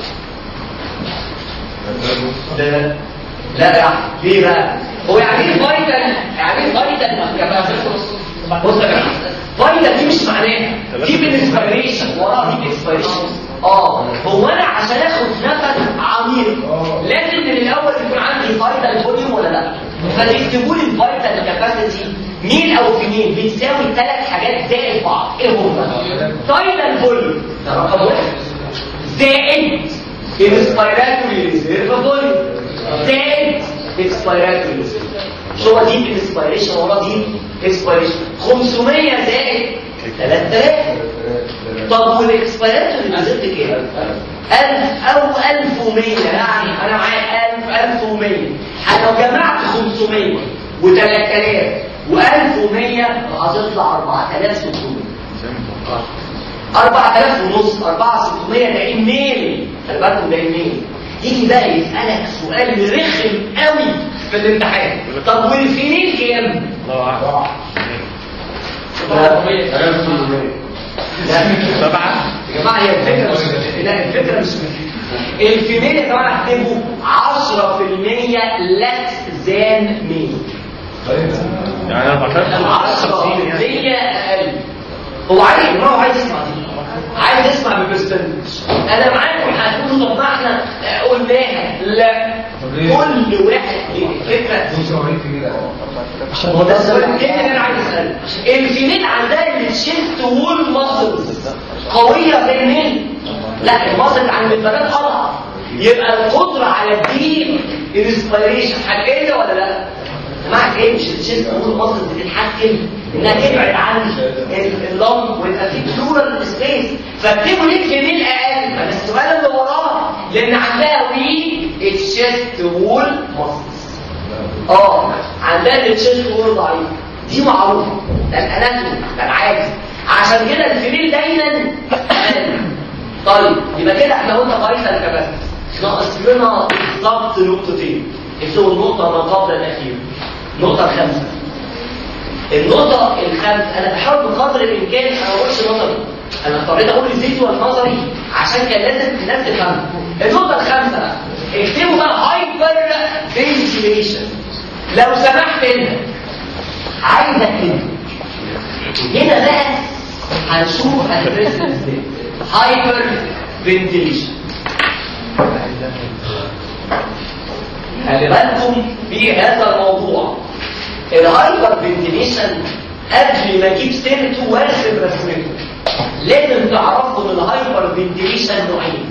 لا يا احمد ليه بقى؟ هو يعني ايه فايتال؟ يعني ايه فايتال كاباسيتي؟ بص يا جماعه، فايتال دي مش معناها دي بالانسبيريشن وراها دي اكسبيريشن. هو انا عشان اخد نفس عميق لازم من الاول يكون عندي فايتال فوليوم ولا لا؟ فتكتبوا لي الفايتال كاباسيتي ميل او فيميل بتساوي 3 حاجات زائد بعض. ايه هم؟ فايتال فوليوم ده رقم 1 زائد انسبيراتوري ريزيرف فوليوم زائد اكسبيراتوري ريزيرف. شو دي الانسبيريشن ورا دي اكسبيريشن 500 زائد 3000. طب والاكسبيراتوري ريزيرف كام؟ 1000 او 1100. يعني انا معايا 1000 1100. لو جمعت 500 و3000 و1100 هتطلع 4600. 4000 ونص 4600 ده ايميل. خلي بالكم ده ايميل. يجي بقى يسالك سؤال رخم قوي في الامتحان. طب والفيميل كام؟ الله اعلم. سبعة يا جماعة. هي الفكرة مش لا الفكرة مش الفيميل يا جماعة اكتبوا 10% less than male. يعني 10% اقل. هو عايز يسمع دي، عايز يسمع بالبرسنتج. انا معاكم هتقولوا طب ما احنا قلناها. لا كل واحد الفكره هو ده السؤال الثاني اللي انا عايز اساله. الفيميل عندها الشيست وول ماسلز قويه زي الميل؟ لا الماسل عند البنات اضعف. يبقى القدره على الديب انسبيريشن هتقل ولا لا؟ مع ايه؟ مش الشيست وول ماسلز بتتحكم انها تبعد عن اللنج ويبقى في بلورال سبيس. فاكتبوا ليه الفيميل اقل؟ فده السؤال اللي وراه، لان عندها ويك الشيست وول ماسلز. عندها الشيست وول ضعيف، دي معروفه، ده الاناتومي، ده العادي. عشان كده الفيميل دايما اقل. طيب يبقى كده احنا قلنا قريصه الكباسيتي، ناقص لنا بالظبط نقطتين. اكتبوا النقطه ما قبل الاخيره، النقطه الخامسه. النقطة الخامسة أنا بحاول بقدر الإمكان أنا ما بقولش نظري، أنا اضطريت أقول الفيجوال نظري عشان كان لازم الناس تفهم. النقطة الخامسة بقى اكتبوا بقى هايبر فنتيليشن. لو سمحت هنا عايز أكتب هنا بقى هنشوف هندرسها ازاي. هايبر فنتيليشن. خلي بالكم في هذا الموضوع. الهايبر فنتيليشن قبل ما اجيب سيرته وارسم رسمته لازم تعرفوا ان الهايبر فنتيليشن نوعين.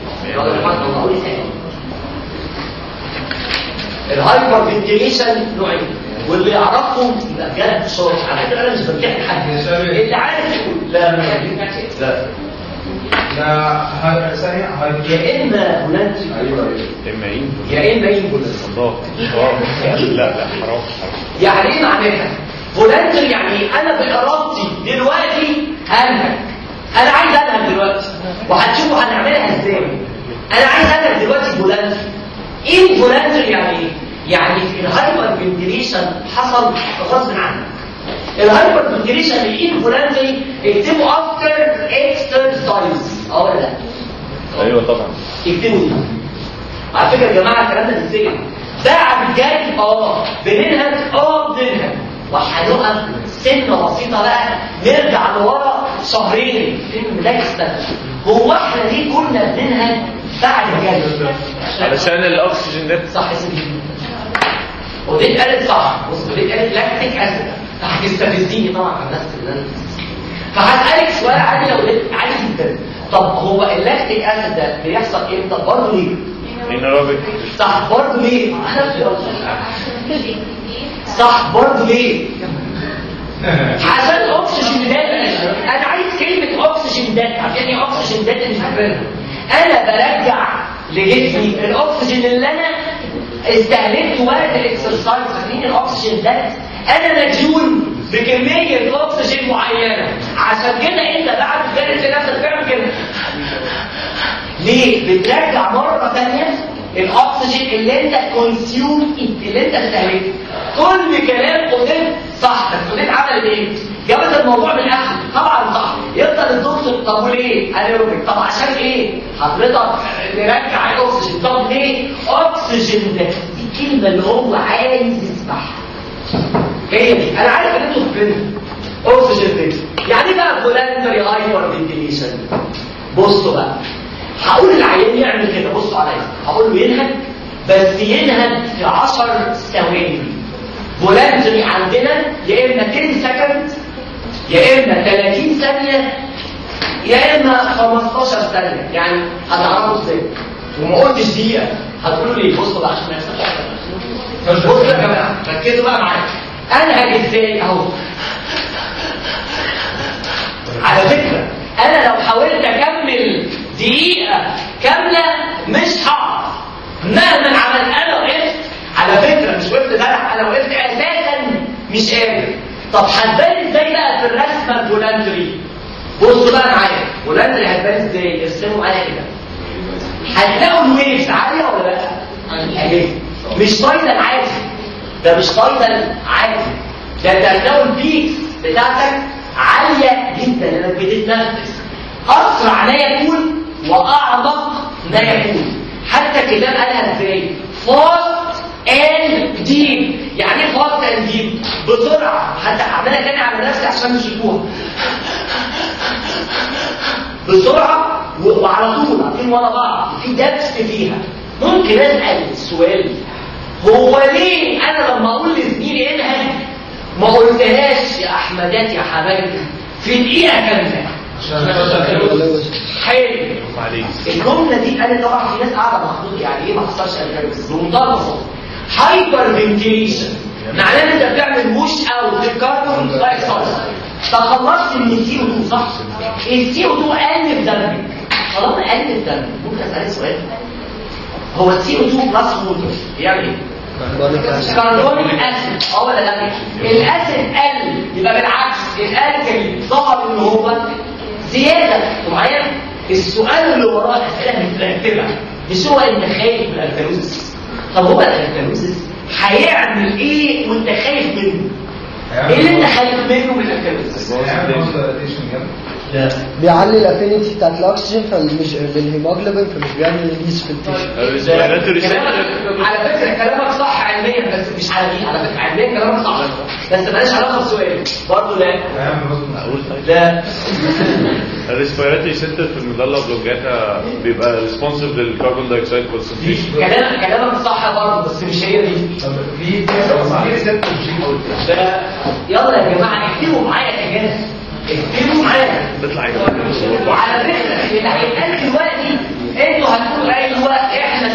الهايبر فنتيليشن نوعين، واللي يعرفهم يبقى بجد شاطر. على فكره انا مش بمتحن حد، اللي عارف يقول لا لا لا ثانية يا اما بولانتي يا اما لا حرام. يعني ايه معناها؟ فولنتر يعني انا بارادتي دلوقتي هنهج. انا عايز انهج دلوقتي وهتشوفوا هنعملها ازاي. انا عايز انهج دلوقتي فولنتر. ايه الفولنتر يعني ايه؟ يعني الهايبر فنتيليشن حصل غصب عنك. الهايبر فنتيليشن الايه فولنتري اكتبوا افتر اكسرسايز ولا لا؟ ايوه طبعا اكتبوا دي. على فكره يا جماعه الكلام ده ازاي؟ ساعة الجاي بننهج بننهج وهنقف سنة بسيطة بقى نرجع لورا شهرين فين لاكستا. هو احنا ليه كنا بننهج بعد الجاي؟ علشان الاكسجين ده صح يا سيدي. ودي قالت صح. بص ودي قالت لاكتيك اسيد. هتستفزيني طبعا على الناس اللي فهسألك سؤال عادي لو عادي جدا. طب هو اللاكتيك اسيد ده بيحصل امتى؟ برضه ليه؟ صح برضه ليه؟ صح برضه ليه؟ عشان الاكسجين ده. انا عايز كلمه اكسجين ده. عشان ايه اكسجين ده مش عارفها. انا برجع لجسمي الاكسجين اللي انا استهلكته وقت الاكسرسايز. فاكرين الاكسجين ده انا مديون بكميه اكسجين معينه. عشان كده انت بعد جلسه نفسك تعمل كده. ليه؟ بترجع مرة ثانية الأكسجين اللي أنت كونسيوم اللي أنت استهلكته. كل كلام قدام صح، بس قدام عمل إيه؟ جابت الموضوع من الآخر. طبعا صح. يفضل الدكتور طب وليه؟ أنيروبيك. طب عشان إيه؟ حضرتك نرجع الأكسجين. طب ليه؟ أكسجين ده دي الكلمة اللي هو عايز يسمعها. هي دي. أنا عارف إن أنتوا فاكرينها. أكسجين ده يعني بقى فولنتري هايبر فنتيليشن. بصوا بقى. هقول العيان يعمل كده. بصوا عليا. هقول له ينهج بس ينهج في 10 ثواني. فولنتري عندنا يا اما 10 سكند يا اما 30 ثانيه يا اما 15 ثانيه. يعني هتعرفوا ازاي؟ وما قلتش دقيقه. هتقولوا لي بصوا بقى عشان ما يحصلش. بصوا يا جماعه ركزوا بقى معايا. انهج ازاي اهو. على فكره انا لو حاولت اكمل دقيقة كاملة مش هعرف مهما عملت. أنا وقفت على فكرة مش وقفت بلح، أنا وقفت أساسا مش قادر. طب هتبان ازاي بقى في الرسمة الفولنتري؟ بصوا بقى معايا. فولنتري هتبان ازاي؟ ارسموا معايا كده. هتلاقوا الويفز عالية ولا لا؟ اهي مش باينة العادي. ده مش تايتل عادي، ده انت هتلاقوا البيكس بتاعتك عاليه جدا لانك بتتنفس اسرع لا يكون واعمق لا يكون. حتى الكتاب قالها ازاي؟ فاست اند ديب. يعني ايه فاست اند ديب؟ بسرعه. حتى عمالة تاني على نفسي عشان تشوفوها بسرعه وعلى طول عارفين ورا بعض، في دبس فيها. ممكن اسال السؤال هو ليه انا لما اقول لزميلي انهج ما قلتهاش يا احمدات يا حبايبي في دقيقه كامله؟ حلو. الجمله دي انا طبعا في ناس قاعده مخطوط يعني ايه ما حصلش الكالوريز بمنتهى البساطه. هايبر فنتيليشن معناه ان انت بتعمل موش اوت للكربون دايوكسيد. تخلصت من السي او 2 صح؟ السي او 2 قل في دمك. طالما قل في دمك ممكن اسالك سؤال؟ هو السي او 2 بلس ووتر بيعمل ايه؟ كربونيك اسيد ولا لا؟ الاسيد قل يبقى بالعكس الالكلي ظهر ان هو زياده. معايا؟ السؤال اللي وراه اسئله مترتبه مش هو انت خايف من الكالوريز. طب هو الكالوريز هيعمل ايه وانت خايف منه؟ ايه اللي انت خايف منه من الكالوريز؟ بيعلي الافينيتي بتاعت الاكسجين بالهيموجلوبين فمش بيعمل ريليس في التيشو. على فكره كلامك صح علميا بس مش على دي. على فكره علميا كلامك صح بس مالهاش علاقه بسؤالي برضه. لا الريسبيراتوري سنتر في المظله بلوجاتا بيبقى ريسبونسيف للكربون دايوكسيد كونسنتريشن. كلامك صح برضه بس مش هي دي. يلا يا جماعه اكتبوا معايا يا جماعه اكتبوا معايا. وعلى فكره اللي هيتقال دلوقتي انتوا هتقولوا ايوه احنا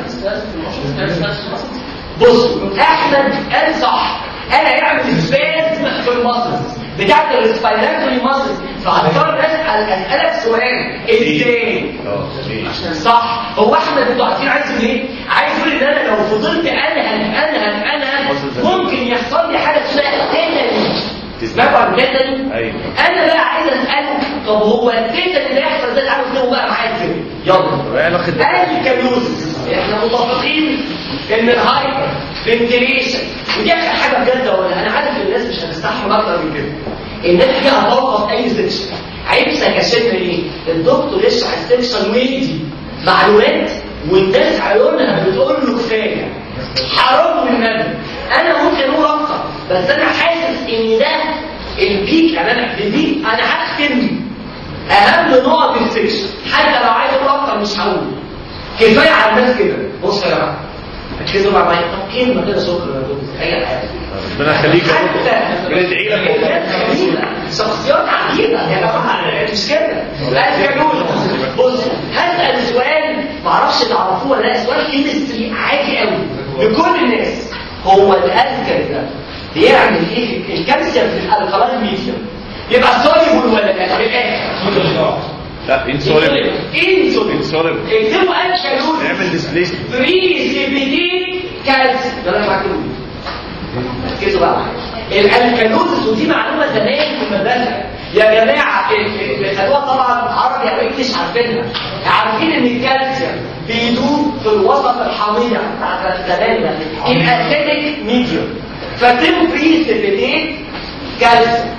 بصوا احمد قال صح. انا يعمل سبازم في المصرز بتاعت الريسبيراتوري مصرز. فهضطر اسالك سؤال ازاي؟ صح. هو احمد انتوا عارفين عايز ايه؟ عايز يقول ان انا لو فضلت انهج ممكن يحصل لي حاجه اسمها تيتاني. تسمعوا عن التيتاني؟ ايوه. انا بقى عايز اساله طب هو التيتاني اللي هيحصل ده تعالوا اكتبوا بقى معايا كده. يلا. الكالوريز احنا متفقين ان الهايبر فنتيليشن ودي اخر حاجه بجد ولا انا عارف الناس مش هتستحمل اكتر من كده. الناس فيها طاقه في اي سكشن. عيب سكاشن ايه؟ الدكتور يشرح السكشن ويدي معلومات والناس عيونها بتقول له كفايه. حرام والنبي. انا ممكن اقول اكتر بس انا حاسس ان ده البيك. انا بدي انا هختم اهم نقط السكشن حتى لو عايز اقول اكتر مش هقول. كفايه على الناس كده. بصوا يا جماعه ركزوا معايا. طب كلمه كده شكرا يا دكتور. اي حاجه ربنا يخليك حتى بندعي لك شخصيات عجيبه يا جماعه مش كده. لا كانوا بص هسال سؤال ما اعرفش تعرفوه ولا لا. سؤال كيمستري عادي قوي لكل الناس. هو الالكالي ده بيعمل ايه في الكالسيوم في الالكالين ميديوم؟ يبقى سوليبل ولا لا؟ بالاخر لا انسوليبل. اكتبوا الكالوري نعمل ديسبليس بريسيبيتيت كالسيوم. ده انا معاكم. ركزوا بقى معايا. الكالوريز ودي معلومه زمان في المدرسه يا جماعه اللي خدوها طبعا عربي او انجلش عارفينها. عارفين ان الكالسيوم بيدوب في الوسط الحميض بتاع الزمان ده يبقى اسيدك ميديوم. فتم بريسيبيتيت كالسيوم.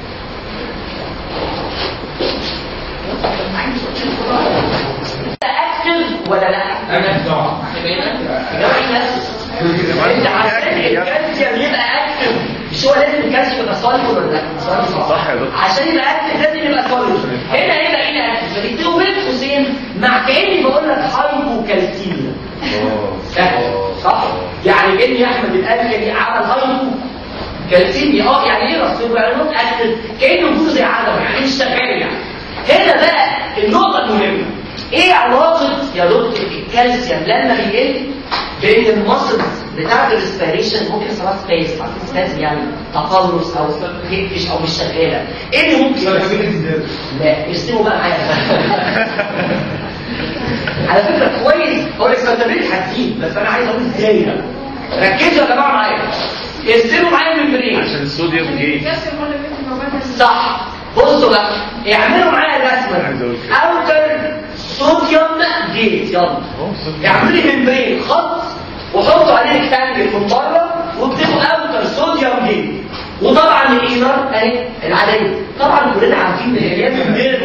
اكتف ولا لا؟ انا طبعا انت عشان الكالسيوم يبقى اكتف مش هو لازم الكالسيوم يبقى صالح ولا لا؟ صح يا دكتور. عشان يبقى اكتف لازم يبقى صالح. هنا اكتف فبيكتبوا بين قوسين مع كاني بقول لك هايبوكالسيميا. صح؟ يعني كاني يا احمد الالكالي عمل هايبوكالسيميا. يعني ايه رصيد؟ يعني نوت اكتف كانه وجوده زي عدم يعني مش شغال يعني. هنا بقى النقطه المهمه ايه علاقه يا دكتور الكالسيوم لما بيقل بين المسلز بتاعت الريسبيريشن؟ ممكن يحصل سبيس سبيس يعني تقلص او كيفش او مش شغاله. ايه اللي ممكن لا ارسموا بقى معايا. على فكره كويس هو الاكسبيرمنت هتزيد بس انا عايز اقول ازاي. ركزوا يا جماعه معايا. ارسموا معايا الممبرين عشان الصوديوم جه صح. بصوا بقى اعملوا معايا الرسمه. اوتر صوديوم جيت. يلا اعملوا لي ممبرين خط وحطوا عليه ريكتانجل من بره واكتبوا اهي العاديه. طبعا كلنا عارفين من ايام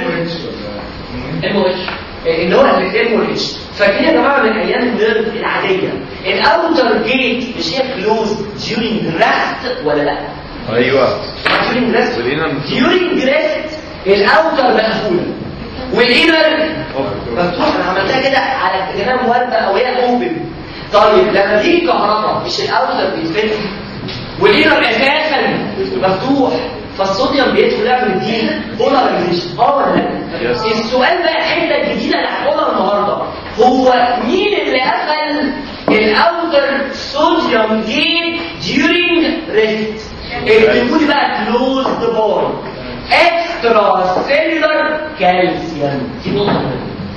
الموتش اللي هو الموتش. فاكرين يا جماعه من ايام النيرف العاديه الاوتر جيت مش هي كلوز during rest ولا لا؟ ايوه during rest during rest الاوتر مقفوله والانر مفتوح. انا عملتها كده على اتجاه موالبه او هي اوبن. طيب لما تيجي كهرباء مش الاوتر بيتفتح والانر اساسا مفتوح فالصوديوم بيدخل يعمل دي بولاريزيشن ولا لا؟ السؤال بقى الحته الجديده اللي هنقولها النهارده هو مين اللي قفل الاوتر صوديوم جيت during rest؟ اكتبوا لي بقى كلوزد بار اكسترا سيلولر كالسيوم. دي نقطه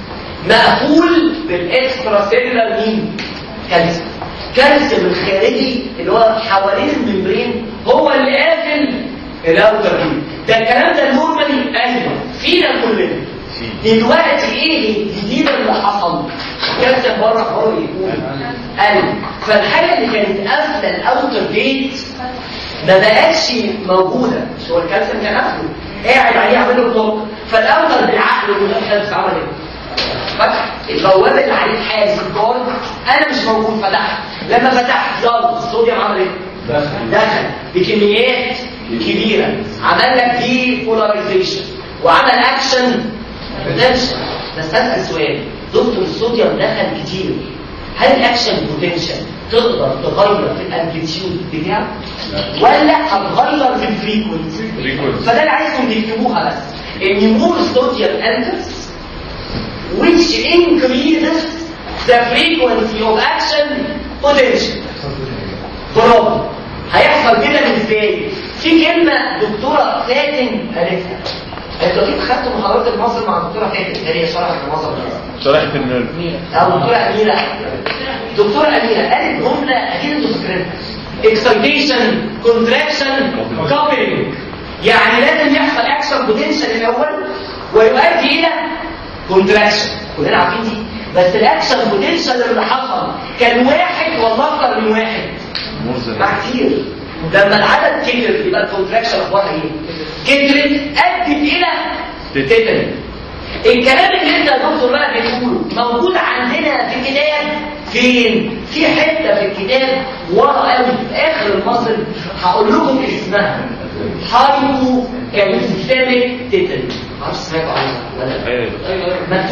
مقفول بالاكسترا سيلولر مين؟ كالسيوم. كالسيوم الخارجي اللي هو حوالين الممبرين هو اللي قافل الاوتر دي. ده الكلام ده نورمالي ايوه فينا كلنا. دلوقتي ايه الجديد اللي حصل؟ كالسيوم بره يقول قال فالحاجه اللي كانت قافله الاوتر جيت ما بقتش موجوده. مش هو الكالسيوم كان قافله قاعد عليه يعمل له بلوك فالاوتر بالعقل والنفس عمل ايه؟ فتح البوابه اللي عليه حاجز الجارد انا مش موجود فتحت. لما فتحت يلا الصوديوم عمل ايه؟ دخل بكميات كبيره عمل لك دي بولاريزيشن وعمل اكشن بوتنشال. بس اسال سؤال دكتور الصوديوم دخل كتير هل الاكشن بوتنشال تقدر تغير في الامبليتيود بتاعه ولا هتغير في الفريكونسي؟ فده اللي عايزكم تكتبوها بس ان more sodium enters which increases the frequency of action potential. برافو. هيحصل كده ازاي؟ في كلمه دكتوره فاتن قالتها. انتوا اكيد خدتوا محاضرات المصري مع الدكتوره فاتن اللي هي شرحت المصري. شرحت النيرف. او دكتوره اميره. دكتوره اميره قالت جمله اكيد انتوا فاكرينها. excitation contraction coupling. يعني لازم يحصل اكشن بوتنشال الاول ويؤدي الى كونتراكشن. كلنا عارفين دي. بس الاكشن بوتنشال اللي حصل كان واحد ولا اكتر من واحد؟ مع كتير. لما العدد كتر يبقى الكونتراكشن اخبارها ايه؟ كترت ادت الى تيتاني. الكلام اللي انت يا دكتور بقى بتقوله موجود عندنا في الكتاب فين؟ في حته في الكتاب ورا قوي في اخر المصل هقول لكم اسمها هايبو كالسيميك تيتاني. معرفش سمعتوا عنها ولا لا؟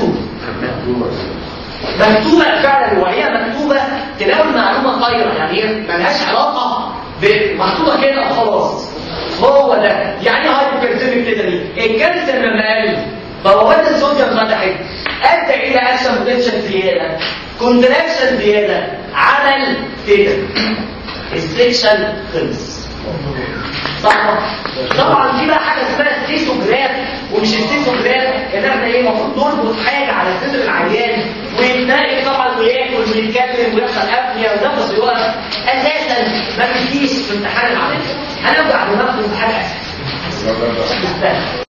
مكتوبه فعلا وهي مكتوبه تلاقوا المعلومه طايره يعني ملهاش علاقه مكتوبه كده وخلاص. هو ده يعني هايبو كالسيميك تيتاني. الكالسيوم لما قل بوابات الصوديوم فتحت ادى الى اكشن بوتنشال زياده كونتراكشن زياده عمل تيتاني. السكشن خلص. صح؟ طبعا في بقى حاجه اسمها ستيسوجراف ومش ستيسوجراف ان احنا ايه المفروض نربط حاجه على صدر العيان ويتنقل طبعا وياكل ويتكلم ويحصل ابنيه ونفس يقف. اساسا ما بيجيش في امتحان العمليه. هنرجع لنفس الامتحان اساسا.